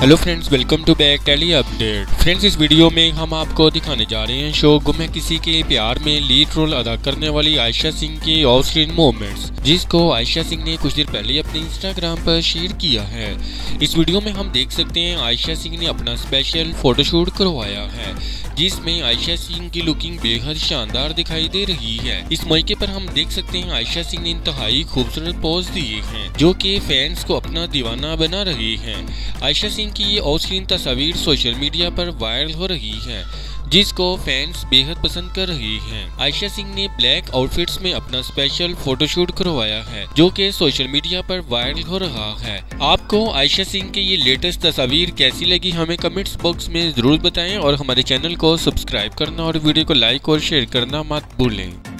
Hello friends, welcome to back Telly Update. Friends, इस video में हम आपको दिखाने जा रहे हैं शो गुम है किसी के प्यार में लीड रोल अदा करने वाली आयशा सिंह की ऑफ स्क्रीन मोमेंट्स, जिसको आयशा सिंह ने कुछ देर पहले अपने इंस्टाग्राम पर शेयर किया है। इस वीडियो में हम देख सकते हैं आयशा सिंह ने अपना स्पेशल फोटोशूट करवाया है, जिसमें आयशा सिंह की लुकिंग बेहद शानदार दिखाई दे रही है। इस मौके पर हम देख सकते हैं आयशा सिंह ने इंतहाई खूबसूरत पोज दिए हैं, जो कि फैंस को अपना दीवाना बना रही हैं। आयशा सिंह की ये ऑफ स्क्रीन तस्वीर सोशल मीडिया पर वायरल हो रही है, जिसको फैंस बेहद पसंद कर रही हैं। आयशा सिंह ने ब्लैक आउटफिट्स में अपना स्पेशल फोटोशूट करवाया है, जो कि सोशल मीडिया पर वायरल हो रहा है। आपको आयशा सिंह की ये लेटेस्ट तस्वीर कैसी लगी, हमें कमेंट्स बॉक्स में जरूर बताएं और हमारे चैनल को सब्सक्राइब करना और वीडियो को लाइक और शेयर करना मत भूलें।